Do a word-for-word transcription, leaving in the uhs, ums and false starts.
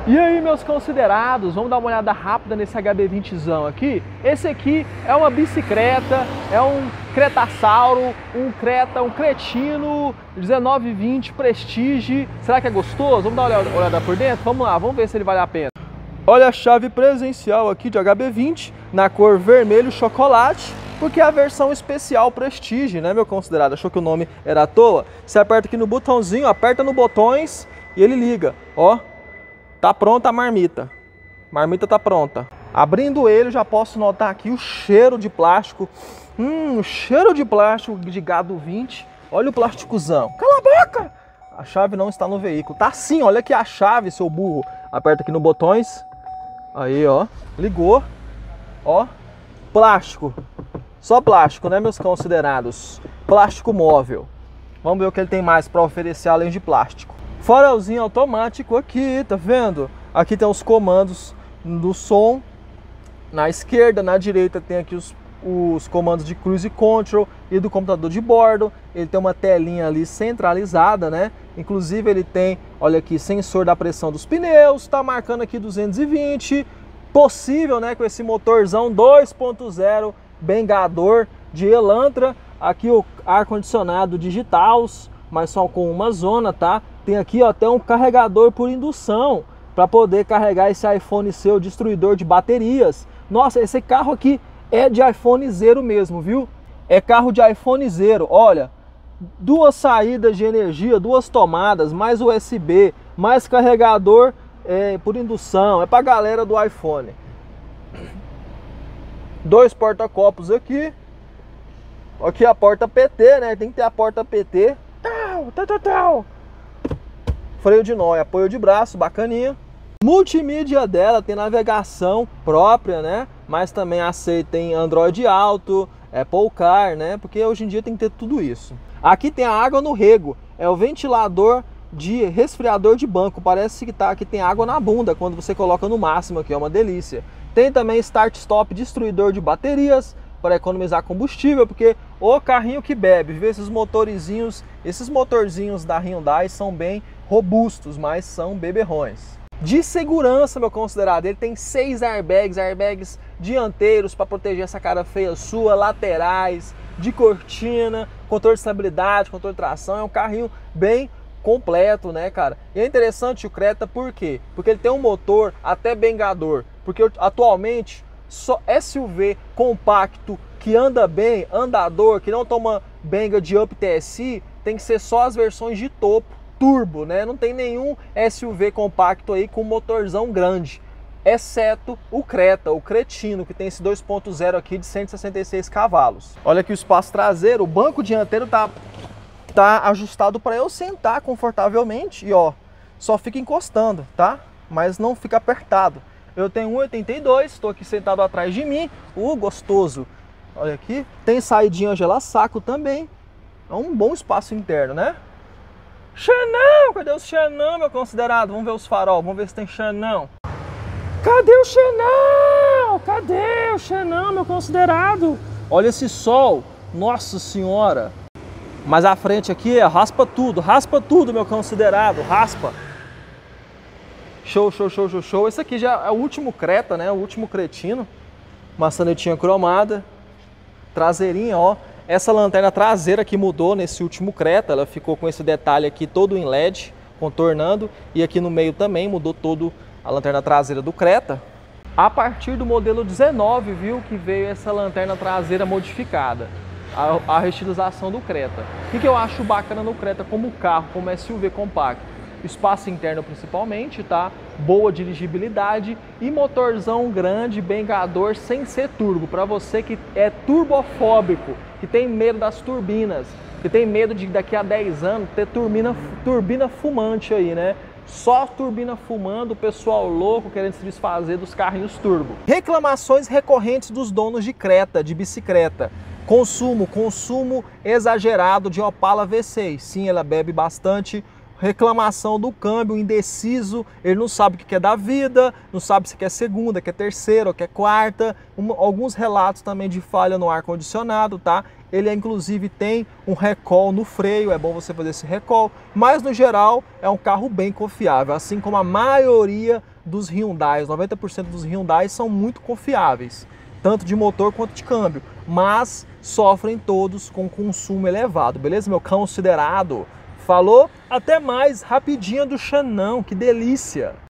E aí, meus considerados, vamos dar uma olhada rápida nesse H B vintezão aqui. Esse aqui é uma bicicleta, é um Cretasauro, um Creta, um Cretino dezenove vinte Prestige. Será que é gostoso? Vamos dar uma olhada por dentro? Vamos lá, vamos ver se ele vale a pena. Olha a chave presencial aqui de H B vinte, na cor vermelho chocolate, porque é a versão especial Prestige, né, meu considerado? Achou que o nome era à toa? Você aperta aqui no botãozinho, aperta no botões e ele liga, ó. Tá pronta a marmita. Marmita tá pronta. Abrindo ele, já posso notar aqui o cheiro de plástico. Hum, o cheiro de plástico de Gado vinte. Olha o plásticozão. Cala a boca! A chave não está no veículo. Tá sim, olha aqui a chave, seu burro. Aperta aqui no botões. Aí, ó. Ligou. Ó. Plástico. Só plástico, né, meus considerados? Plástico móvel. Vamos ver o que ele tem mais para oferecer além de plástico. Farolzinho automático aqui, tá vendo? Aqui tem os comandos do som. Na esquerda, na direita tem aqui os, os comandos de cruise control e do computador de bordo. Ele tem uma telinha ali centralizada, né? Inclusive ele tem, olha aqui, sensor da pressão dos pneus. Tá marcando aqui duzentos e vinte. Possível, né? Com esse motorzão dois ponto zero bengador de Elantra. Aqui o ar-condicionado digital, mas só com uma zona, tá? Tem aqui ó, até um carregador por indução para poder carregar esse iPhone seu, destruidor de baterias. Nossa, esse carro aqui é de iPhone zero mesmo, viu? É carro de iPhone zero. Olha, duas saídas de energia, duas tomadas, mais U S B, mais carregador é, por indução. É para galera do iPhone. Dois porta-copos aqui. Aqui a porta P T, né? Tem que ter a porta P T. Tal, tal, tal, tal. Freio de nó, apoio de braço, bacaninha. Multimídia dela tem navegação própria, né? Mas também aceita em Android Auto, Apple Car, né? Porque hoje em dia tem que ter tudo isso. Aqui tem a água no rego, é o ventilador de resfriador de banco. Parece que tá aqui tem água na bunda quando você coloca no máximo, que é uma delícia. Tem também start-stop destruidor de baterias para economizar combustível, porque o carrinho que bebe, vê esses motorizinhos, esses motorzinhos da Hyundai são bem robustos, mas são beberrões. De segurança, meu considerado, ele tem seis airbags, airbags dianteiros para proteger essa cara feia sua, laterais, de cortina, controle de estabilidade, controle de tração. É um carrinho bem completo, né, cara? E é interessante o Creta, por quê? Porque ele tem um motor até bengador, porque atualmente só S U V compacto que anda bem, andador, que não toma benga de Up T S I, tem que ser só as versões de topo, turbo, né? Não tem nenhum S U V compacto aí com motorzão grande, exceto o Creta, o Cretino, que tem esse dois ponto zero aqui de cento e sessenta e seis cavalos. Olha aqui o espaço traseiro, o banco dianteiro tá, tá ajustado para eu sentar confortavelmente e ó, só fica encostando, tá? Mas não fica apertado. Eu tenho um e oitenta e dois, estou aqui sentado atrás de mim, o uh, gostoso. Olha aqui, tem saidinha gela-saco também. É um bom espaço interno, né? Xenão, cadê o xenão, meu considerado? Vamos ver os farol, vamos ver se tem xenão. Cadê o xenão? Cadê o xenão, meu considerado? Olha esse sol, nossa senhora. Mas a frente aqui é raspa tudo, raspa tudo, meu considerado, raspa. Show, show, show, show, show. Esse aqui já é o último Creta, né? O último Cretino. Maçanetinha cromada. Traseirinha, ó. Essa lanterna traseira que mudou nesse último Creta. Ela ficou com esse detalhe aqui todo em L E D, contornando. E aqui no meio também mudou todo a lanterna traseira do Creta. A partir do modelo dezenove, viu, que veio essa lanterna traseira modificada. A, a reestilização do Creta. O que, que eu acho bacana no Creta como carro, como S U V compacto? Espaço interno principalmente, tá? Boa dirigibilidade e motorzão grande, bengador, sem ser turbo. Para você que é turbofóbico, que tem medo das turbinas, que tem medo de daqui a dez anos ter turbina, turbina fumante aí, né? Só turbina fumando, o pessoal louco querendo se desfazer dos carrinhos turbo. Reclamações recorrentes dos donos de Creta, de bicicleta. Consumo, consumo exagerado de Opala V seis. Sim, ela bebe bastante reclamação do câmbio, indeciso, ele não sabe o que quer da vida, não sabe se quer segunda, quer terceira ou quer quarta. Um, alguns relatos também de falha no ar-condicionado, tá? Ele inclusive tem um recall no freio, é bom você fazer esse recall, mas no geral é um carro bem confiável, assim como a maioria dos Hyundai, noventa por cento dos Hyundai são muito confiáveis, tanto de motor quanto de câmbio, mas sofrem todos com consumo elevado, beleza, meu considerado? Falou? Até mais, rapidinha do Xanão, que delícia!